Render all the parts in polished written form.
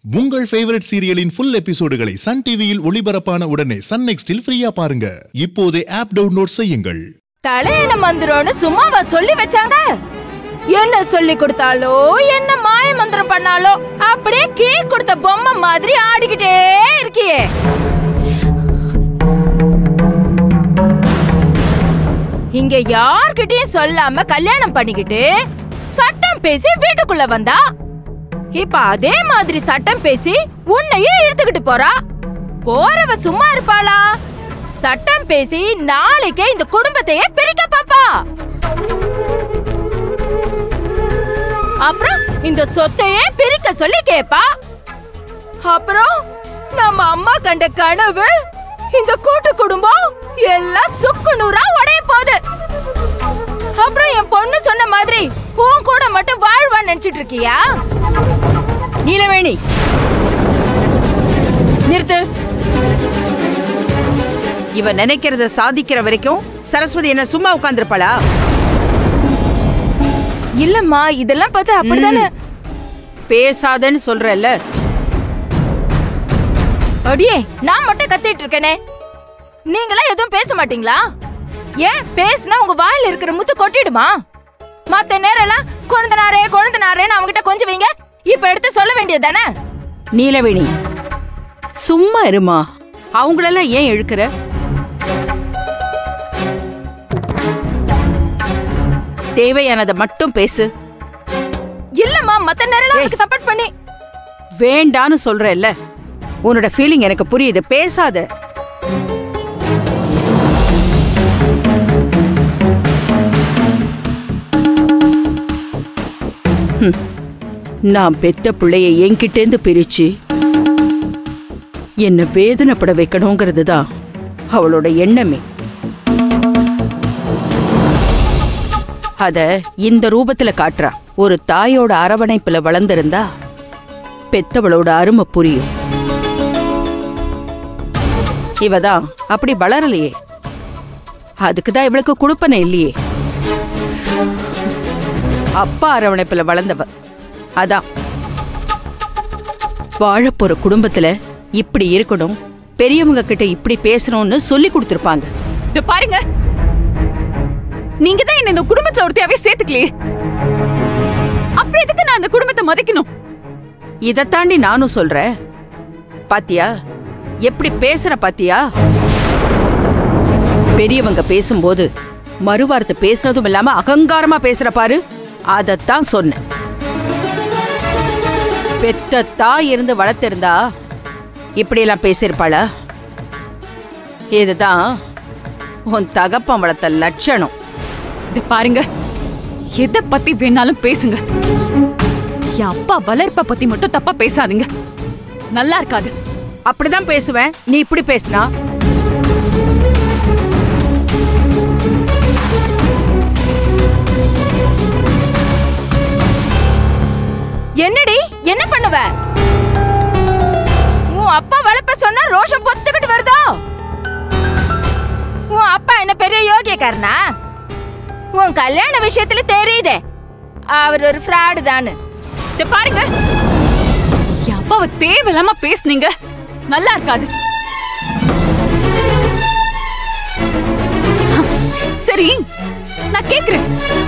உங்கள் ஃபேவரட் சீரியலின் ஃபுல் எபிசோடுகளை சன் டிவியில் ஒளிபரப்பான உடனே சன் நெக்ஸ்டில் ஃப்ரீயா பாருங்க. இப்போதே ஆப் டவுன்லோட் செய்யுங்கள். தலையண மந்திரம்னு சும்மாவா சொல்லி வச்சாங்க? என்ன சொல்லி கொடுத்தாலோ என்ன மாய மந்திரம் பண்ணாலோ அப்படியே கேக் கொடுத்த பொம்மை மாதிரி ஆடிக்கிட்டே இருக்கியே. இங்க யார்கிட்டயும் சொல்லாம கல்யாணம் பண்ணிக்கிட்டு சட்டம் பேசி வீட்டுக்குள்ள வந்தா, இப்ப அதே மாதிரி சட்டம் பேசி உன்னையே இழுத்துக்கிட்டு போறா. போறவ சும்மா இருப்பாளா? சட்டம் பேசி நாளைக்கே இந்த குடும்பத்தையே பிரிக்க பாப்பா. அப்புறம் இந்த சொத்தையே பிரிக்க சொல்லி கேப்பா. அப்புறம் நம்ம அம்மா கண்ட கனவு, இந்த கூட்டு குடும்பம் எல்லாம் சுக்கு நூறா உடைய போகுது. அப்புறம் என் பொண்ணு சொன்ன மாதிரி உன் கூட மட்டும் வாழ்வான்னு நினைச்சிட்டு இருக்கியா? நீலவேணி, நிறுத்து. இவ நினைக்கிறத சாதிக்கிற வரைக்கும் சரஸ்வதி என்ன சும்மா உட்கார்ந்திருப்பாளா? இல்லம்மா, இதெல்லாம் பார்த்தா அப்படிதானே. பேசாதன்னு சொல்றல்ல. அடியே, நான் மட்டும் கத்திட்டு இருக்கேனே, நீங்களா எதுவும் பேச மாட்டீங்களா? ஏன் பேசினா உங்க வாயில இருக்கிற முத்து கொட்டிடுமா? மத்த நேரம் எல்லாம் கொழுந்தனாரேன்னு அவங்க கிட்ட கொஞ்சம் வைங்க. இப்ப எடுத்து சொல்ல வேண்டியது தானே. நீலவேணி, சும்மா இருமா. அவங்களெல்லாம் ஏன் இழுக்கிற? தேவையானதை மட்டும் பேசு. இல்லம்மா, மத்த நேரம் எனக்கு சப்போர்ட் பண்ணி. வேண்டான்னு சொல்றல்ல. உன்னோட ஃபீலிங் எனக்கு புரியுது. பேசாத. நான் பெத்த பிள்ளைய என்கிட்டேந்து பிரிச்சு என்ன வேதனைப்பட வைக்கணுங்கிறது தான் அவளோட எண்ணமே. அத இந்த ரூபத்துல காட்டுறா. ஒரு தாயோட அரவணைப்புல வளர்ந்திருந்தா பெத்தவளோட அருமை புரியும். இவதான் அப்படி வளரலையே. அதுக்குதான் இவளுக்கு குடுப்பனை இல்லையே. அப்பா அரவணைப்புல வளர்ந்தவ. அதான் வாழப்போற குடும்பத்துல இப்படி இருக்கணும், பெரியவங்க கிட்ட இப்படி பேசணும்னு சொல்லி கொடுத்திருப்பாங்க. பாருங்க, நீங்க தான் என்ன இந்த குடும்பத்துல ஒருத்தையாவே சேர்த்துக்கலையே. அப்படி எதுக்கு நான் இந்த குடும்பத்தை மதிக்கணும்? இதை தாண்டி நானும் சொல்றேன். பாத்தியா எப்படி பேசுற? பாத்தியா, பெரியவங்க பேசும்போது மறுவார்த்தை பேசுறதும் இல்லாம அகங்காரமா பேசுற பாரு. அதத்தான் சொன்னேன். பெத்த தாய் இருந்து வளர்த்திருந்தா இப்படியெல்லாம் பேசியிருப்பாளா? இதுதான் உன் தகப்பன் வளர்த்த லட்சணம். இது பாருங்க, எதை பத்தி வேணாலும் பேசுங்க. என் அப்பா வளர்ப்ப பத்தி மட்டும் தப்பா பேசாதீங்க. நல்லா இருக்காது. அப்படிதான் பேசுவேன். நீ இப்படி பேசினா என்னடி, என்ன பண்ணுவ? உன் அப்பா வளர்ப்ப சொன்னா ரோஷம் பொத்துக்கிட்டு வருதோ? உன் அப்பா என்ன பெரிய யோகியக்காரனா? உன் கல்யாண விஷயத்துல தெரியுதே அவர் ஒரு ஃப்ராடு தானு. பாருங்க, என் அப்பாவை தேவையில்லாம பேசுனீங்க. நல்லா இருக்காது. சரி, நான் கேக்குறேன்,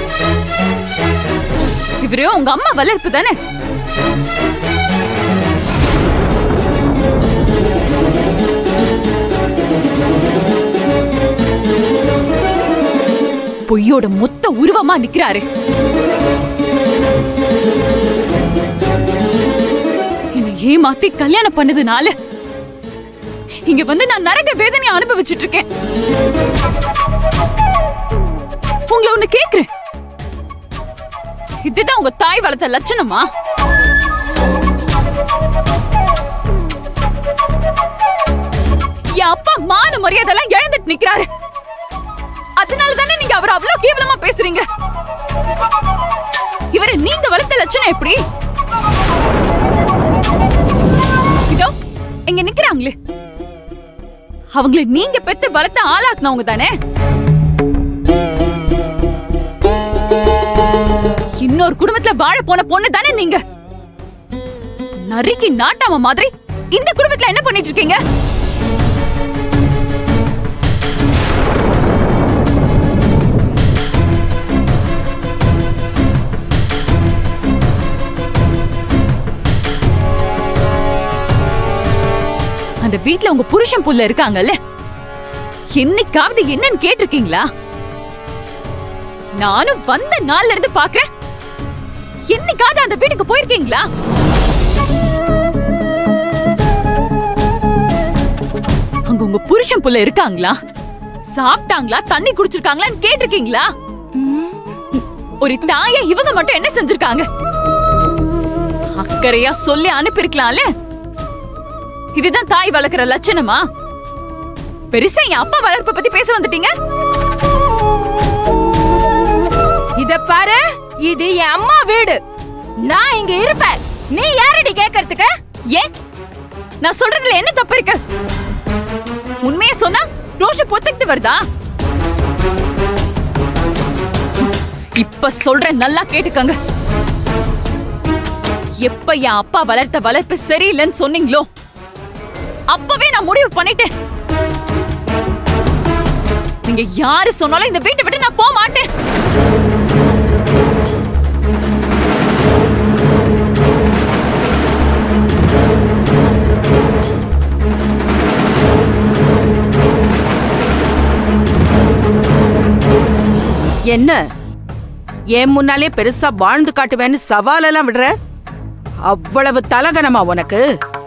இவரு உங்க அம்மா வளர்ப்பு தானே? பொய்யோட மொத்த உருவமா நிக்கிறாரு. என்னை ஏமாத்தி கல்யாணம் பண்ணதுனால இங்க வந்து நான் நரக வேதனை அனுபவிச்சுட்டு இருக்கேன். உங்களை ஒண்ணு கேக்குறேன், இதுதான் உங்க தாய் வளர்த்த லட்சணமா? என் அப்பா மான மரியாதைலாம் இழந்துட்டு நிக்கிறாரு. அதனாலதானே நீங்க அவர் அவ்வளவு கேவலமா பேசுறீங்க. இவரை நீங்க வளர்த்த லட்சணம் எப்படி? இதோ இங்க நிக்கிறாங்களே, அவங்களை நீங்க பெத்து வளர்த்த ஆளாக்குனவங்க தானே. இன்னொரு குடும்பத்துல வாழ போன பொண்ணு தானே நீங்க. நறுக்கி நாட்டாம மாதிரி இந்த குடும்பத்துல என்ன பண்ணிட்டு இருக்கீங்க? அந்த வீட்ல உங்க புருஷன் புள்ள இருக்காங்கல்ல, என்னைக்காவது என்னன்னு கேட்டிருக்கீங்களா? நானும் வந்த நாள்ல இருந்து பாக்குறேன். என்னைக்காவது அந்த வீட்டுக்கு போயிருக்கீங்களா? அங்க உங்க புருஷன் புள்ள இருக்காங்களா? சாப்பிட்டாங்களா? தண்ணி குடிச்சிருக்காங்களான்னு கேட்டிருக்கீங்களா? ஒரு தாயா இவங்க மட்டும் என்ன செஞ்சிருக்காங்க? அக்கறையா சொல்லி அனுப்பிருக்கலாம்ல. இதுதான் தாய் வளர்க்கிற லட்சணமா? பெருசா என் அப்பா வளர்ப்பை பத்தி பேச வந்துட்டீங்க. இத பாரு, இது என் அம்மா வீடு. நான் இங்க இருப்பேன். நீ யாரடி கேக்குறதுக்கு? ஏன் நான் சொல்றதுல என்ன தப்பு இருக்கு? உண்மையை சொன்னா ரோஷம் பொத்துக்கிட்டு வருதா? இப்ப சொல்றேன், நல்லா கேட்டுக்கங்க. எப்ப என் அப்பா வளர்த்த வளர்ப்பு சரியில்லைன்னு சொன்னீங்களோ அப்பவே நான் முடிவு பண்ணிட்டேன். நீங்க யாரு சொன்னாலும் இந்த வீட்டை விட்டு நான் போக மாட்டேன். என்ன ஏன் முன்னாலே பெருசா வாழ்ந்து காட்டுவேன்னு சவாலெல்லாம் விடுற? அவ்வளவு தலகனமா உனக்கு?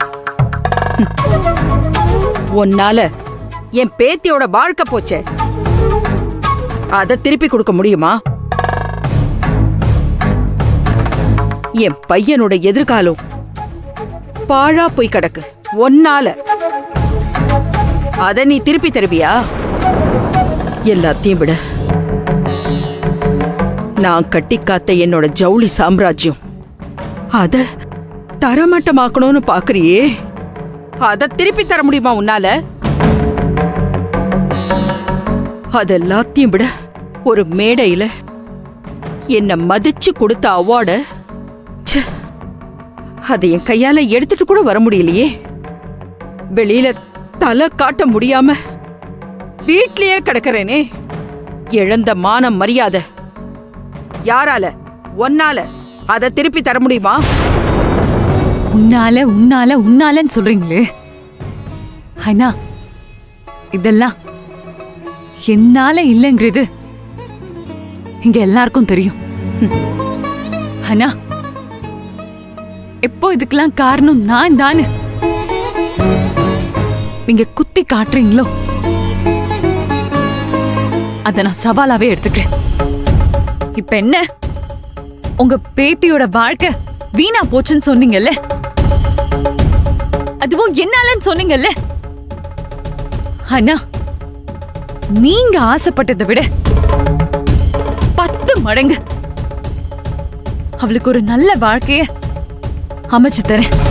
உன்னால என் பேத்தியோட வாழ்க்கை போச்சே, அத திருப்பி கொடுக்க முடியுமா? என் பையனோட எதிர்காலம் பாழா போய் கிடக்கு ஒன்னால. அத நீ திருப்பி தருவியா? எல்லாத்தையும் விட நான் கட்டி காத்த என்னோட ஜவுளி சாம்ராஜ்யம், அத தரமட்டமாக்கணும்னு பாக்குறியே, அத திருப்பி தர முடியுமா உன்னால? அதெல்லாத்தையும் விட ஒரு மேடையில என்ன மதிச்சு கொடுத்த அவார்ட அதை என் கையால எடுத்துட்டு கூட வர முடியலையே. வெளியில தலை காட்ட முடியாம வீட்லயே கிடக்கிறேனே. இழந்த மானம் மரியாதை யாரால? ஒன்னால. அதை திருப்பி தர முடியுமா? உன்னால உன்னால உன்னாலன்னு சொல்றீங்களே, ஆனா இதெல்லாம் என்னால இல்லைங்கிறது இங்க எல்லாருக்கும் தெரியும். ஆனா எப்போ இதுக்கெல்லாம் காரணம் நான் தானே நீங்க குத்தி காட்டுறீங்களோ அத நான் சவாலாவே எடுத்துக்கிறேன். இப்ப என்ன, உங்க பேத்தியோட வாழ்க்கை வீணா போச்சுன்னு சொன்னீங்கல்ல, அதுவும் என்னாலன்னு சொன்னீங்கல்ல. ஆனா நீங்க ஆசைப்பட்டதை விட 10 மடங்கு அவளுக்கு ஒரு நல்ல வாழ்க்கைய அமைச்சு தரேன்.